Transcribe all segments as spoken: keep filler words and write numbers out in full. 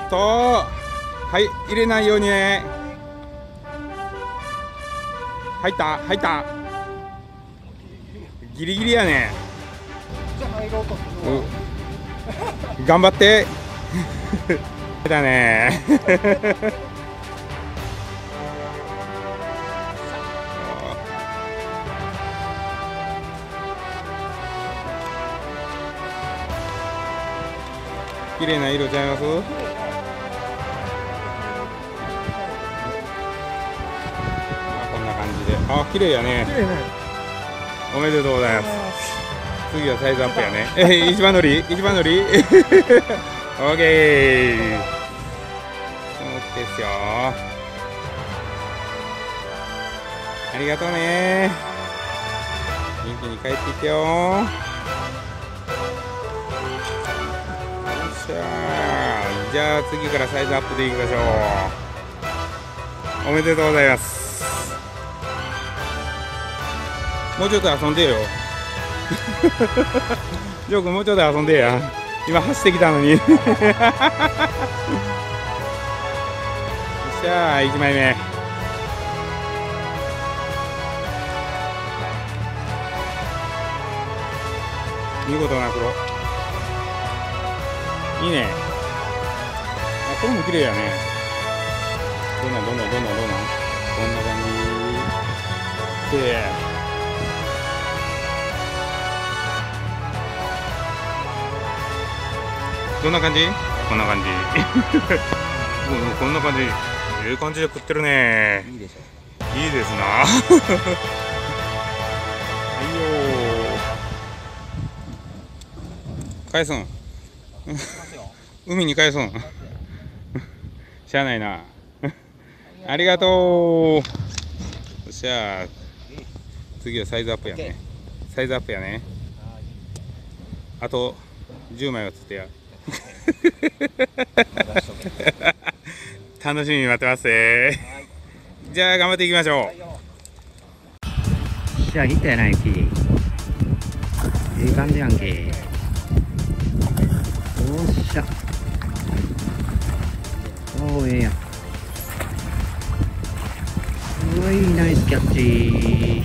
とはい、入れないようにね。入った入った、ギリギリやね。頑張ってだね綺麗な色ちゃいます。あ、綺麗やね。おめでとうございます。次はサイズアップやね。え、一番乗り、一番乗り。オッケー。そうですよ。ありがとうね。元気に帰ってきてよ。よっしゃー。じゃあ次からサイズアップでいきましょう。おめでとうございます。もうちょっと遊んでよ。ジョー君もうちょっと遊んでや。今走ってきたのに。よっしゃー、いちまいめ。見事な黒。いいね。あ、これも綺麗やね。どんなんどんなんどんなんどんなん。こんな感じ。綺麗。どんな感じ？こんな感じ。もうこんな感じ。ええ感じで食ってるね。いいでしょ。いいですな。はいよー。返すん。海に返すん。しゃあないな。ありがとう。よっしゃー。次はサイズアップやね。サイズアップやね。あとじゅうまいは釣ってや。楽しみに待ってますね。じゃあ頑張っていきましょう。 しゃ、来たやな、雪。いい感じやんけ。おっしゃ。おー、ええやん。うわい、ナイスキャッチ。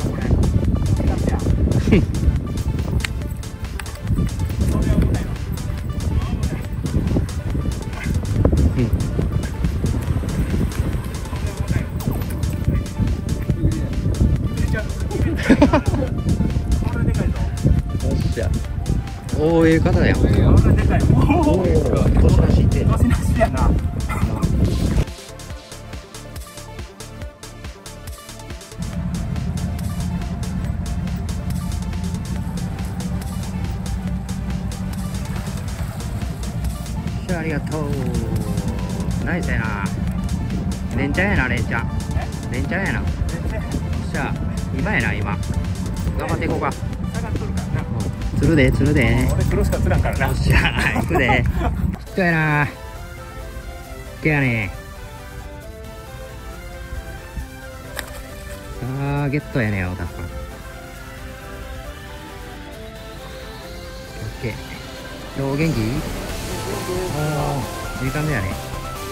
おお、ええ方やん。おお、年なしって。年なしやな。ありがとう。ナイスやな。連チャンやな、連チャン。連チャンやな。じゃあ、今やな、今。頑張っていこうか。釣るで、釣るで。 俺黒しか釣らんからな。 よっしゃ、行くで。人やな。けやね。あー、ゲットやね、おたさん。オッケー。今日元気？おー、いい感じやね。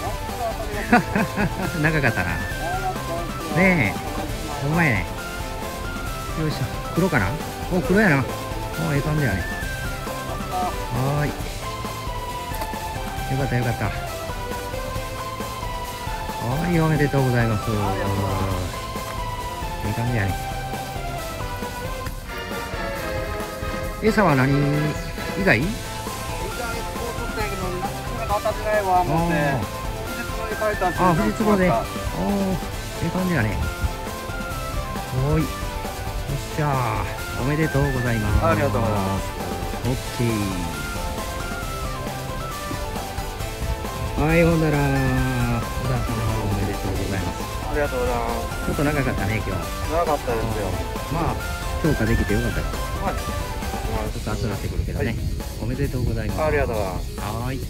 長かったな。ねえ、ほんまやね。よいしょ、黒かな？お、黒やな。お、ええ感じやね。はーい。よかったよかった。はい、おめでとうございます。いい感じやね。餌は何以外？あ、富士壺で。おー、ええ感じやね。おーい。よっしゃー。おめでとうございます。 ありがとうございます。 オッケー。はい、ほんなら、小田さんおめでとうございます。 ありがとうございます。 ちょっと長かったね、今日。 長かったですよ。 まあ、評価できてよかったです。 はい。 ちょっと熱なってくるけどね。はい、おめでとうございます。 ありがとうございます。 はーい。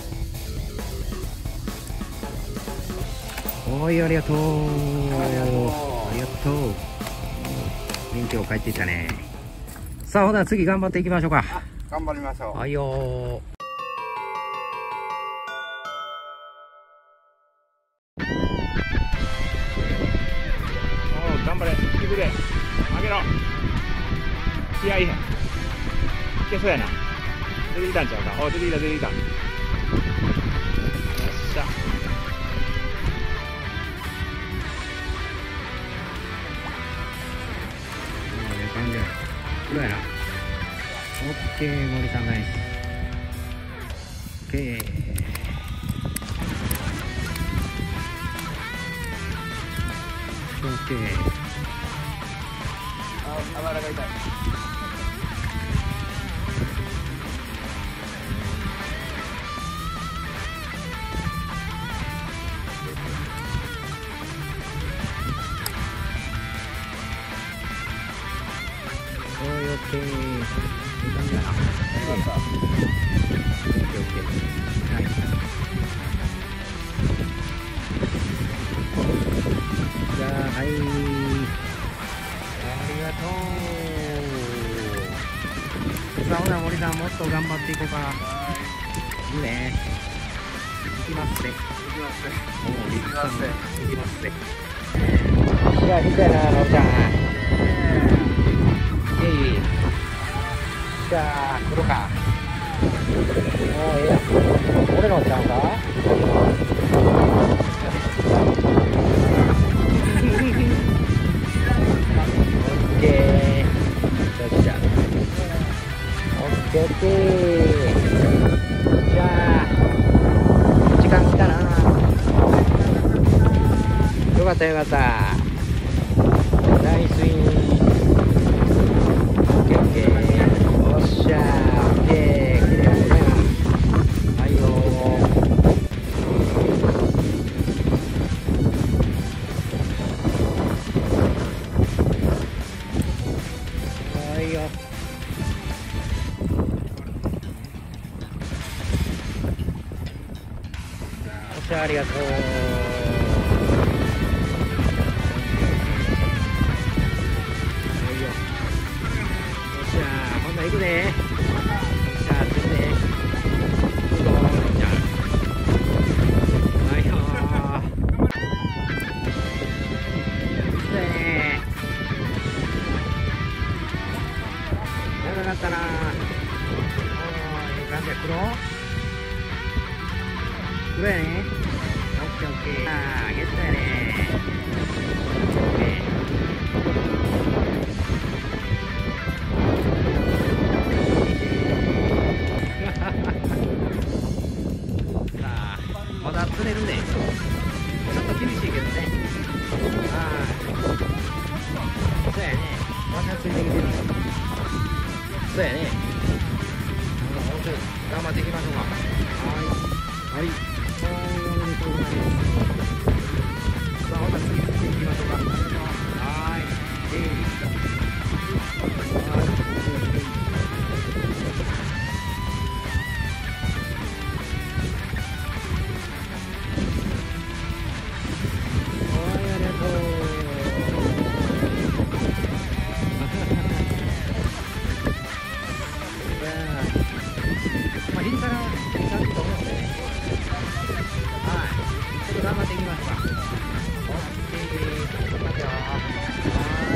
おい、ありがとう。ありがとう。ありがとう。元気を帰っていったね。さあ、ほな次頑張っていきましょうか。 頑張りましょう。 はいよー。 くで。上げろ。気合いい。いけそうやな。出てきたんちゃうか。お、出てきた、出てきた。よっしゃ。 ええ感じや。黒やな。オッケー、森さんナイス。オッケー。オッケー。 あ、あばらが痛い。 おーい、オッケー。いい感じやな。オッケー、オッケー。はい。じゃあ、はい。ありがとう。さあ、ほな、森さん、もっと頑張っていこうか。いいね。行きますね。 いきますね。 おー、 行きますね。 行きますね。じゃあ、引いたな、のりちゃん。いえいえ。じゃあ、来るか。もうええやん。俺のちゃうか。オッケー。よっしゃ。オッケーオッケー。じゃあ、時間来たな。よかったよかった。ナイスイン。オッケーオッケー。よっしゃー。オッケー。きれいやね。はいよー。はいよ。おっしゃ、ありがとう。行くね。じゃあ、行くね。行くぞ。じゃあ。はいよー。ねえ。長かったな。おー、いい感じや。黒。黒やね。オッケーオッケー。あー、ゲットやね。オッケー。まだ釣れるね。ちょっと厳しいけどね。ああ。そうやね。まだついてきてる。そうやね。もうちょい頑張っていきましょうか。はい。はい。はい、おめでとうございます。さあ、また次釣っていきましょうか。はい。えい。はい。まあ、昼からいい感じと思うんでね。はい。ちょっと頑張っていきましょうか。オッケー。いきますよ。はい。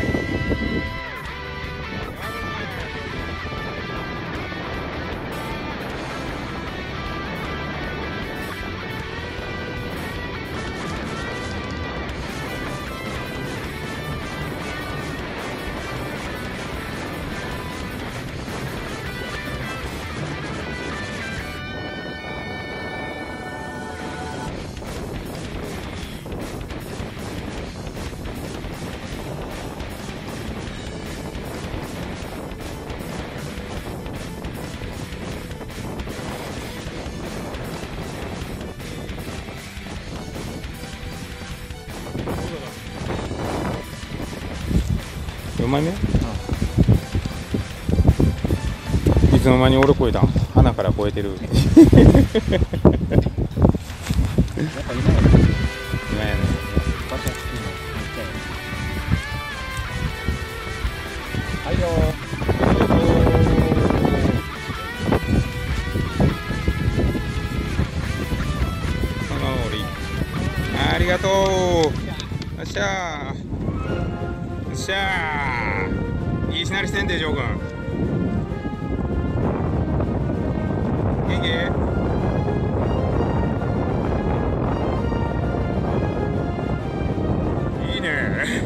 よんまいめ、うん、いつの間に俺超えたん。鼻から超えてる。やっぱ今やね。今やね。はいよー。ありがとう。よっしゃー。 っしゃー、いいしなりしてんでジョー君。元気？いいね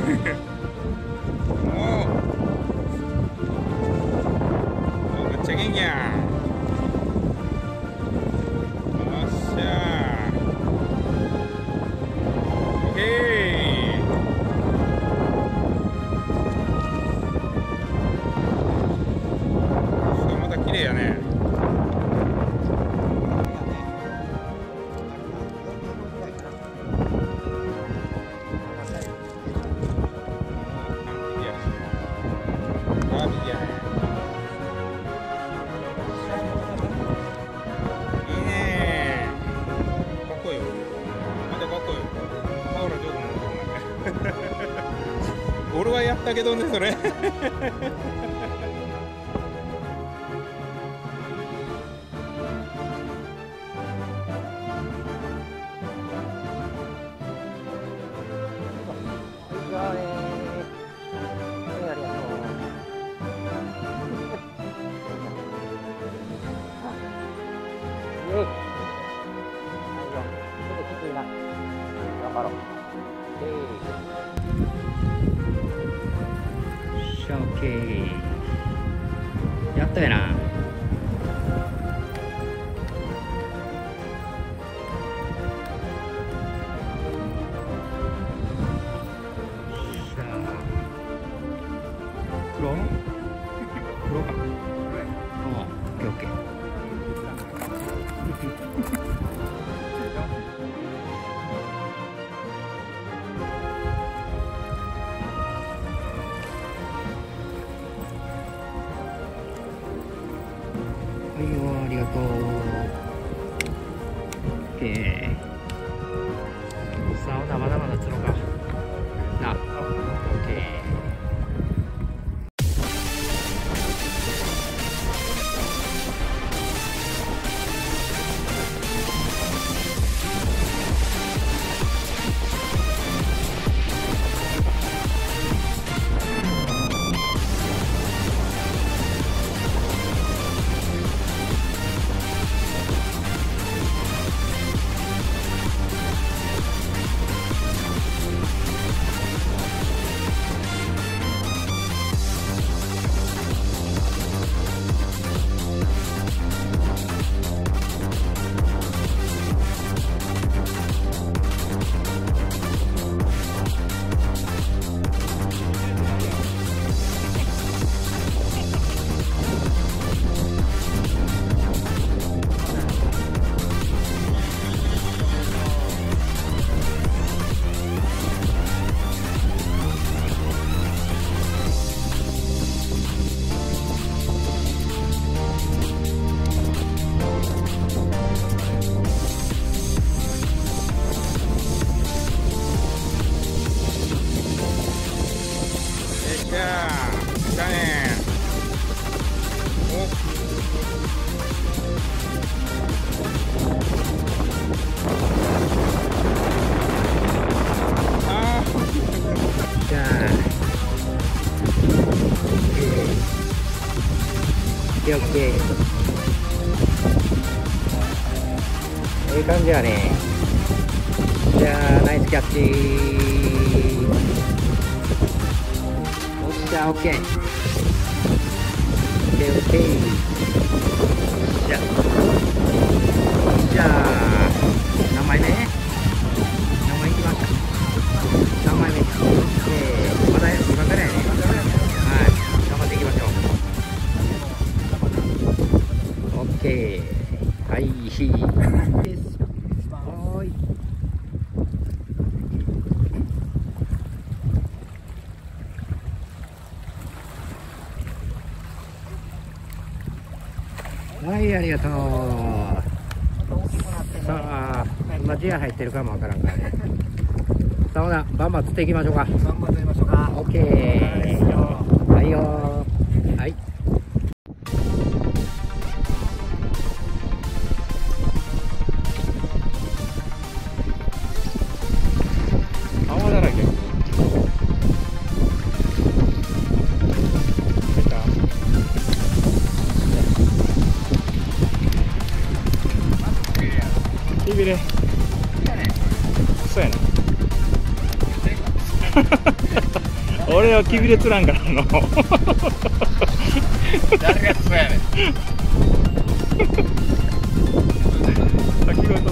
おお、めっちゃ元気やん。よっしゃー、オッケー。また綺麗やね。俺はやったけどね、それオッケー、やったやな。さあ黒黒か。ああ、オッケーオッケー。はいよ、ありがとう。オッケー。さあ、ほなまだまだ釣ろうかな。オッケー。オッケー。ええ感じやね。じゃあナイスキャッチ。おっしゃ、オッケー。オッケーオッケー。じゃあじゃあ何枚目？何枚いきました？さんまいめ。えー、まだにばんぐらいね。はい、頑張っていきましょう。オッケー。はい、です。はーい。はい、ありがとう。さあ、今ジア入ってるかもわからんからね。さあ、ほな、バンバン釣っていきましょうか。 バンバン釣りましょうか。 オッケー。はいよ。はい。 泡だらけ。 びれそうやな俺はきびれ釣らんからの誰がそうやねん。 あ、聞こえとった。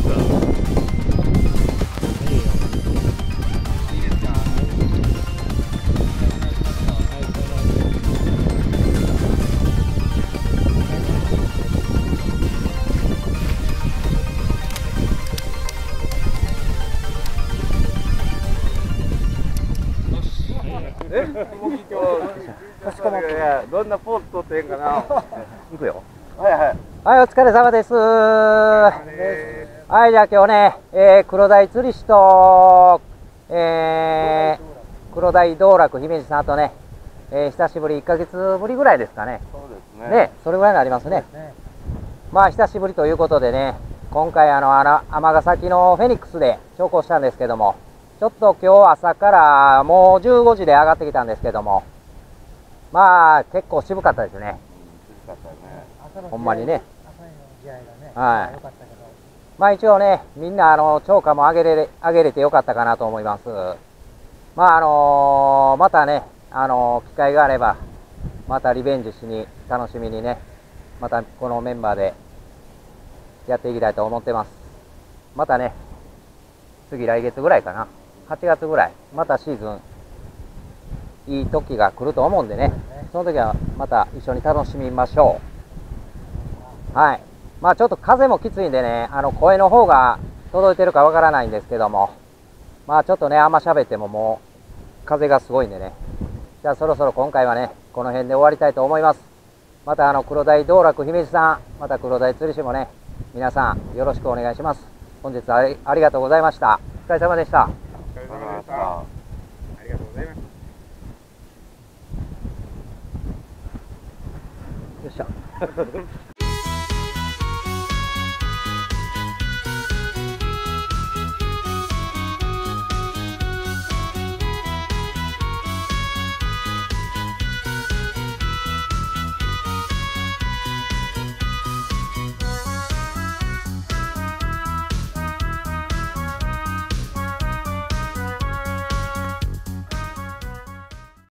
いいよ。 いいですか。 かしこまった。どんなポーズ取ってんかな。 行くよ。 はいはい。 はい、お疲れ様です。はい、じゃあ今日ね、えー、黒鯛釣り師と、えー、黒鯛道楽姫路さんとね、えー、久しぶり、いっかげつぶりぐらいですかね。 そうですね。 ね、それぐらいになりますね。まあ、久しぶりということでね、今回、あの、あの尼崎のフェニックスで調校したんですけども、ちょっと今日朝からもうじゅうごじで上がってきたんですけども、まあ、結構渋かったですね。 渋かったね。 ほんまにね。はい。まあ一応ね、みんなあの釣果も上げれ上げれてよかったかなと思います。まああのー、またね、あのー、機会があれば、またリベンジしに、楽しみにね、またこのメンバーでやっていきたいと思ってます。またね、次来月ぐらいかな、はちがつぐらい、またシーズン、いい時が来ると思うんでね、その時はまた一緒に楽しみましょう。はい。まあちょっと風もきついんでね、あの声の方が届いてるかわからないんですけども、まあちょっとね、あんま喋ってももう風がすごいんでね。じゃあそろそろ今回はね、この辺で終わりたいと思います。またあの黒鯛道楽姫路さん、また黒鯛釣り師もね、皆さんよろしくお願いします。本日はありがとうございました。お疲れ様でした。 お疲れ様でした。ありがとうございます。 よっしゃ。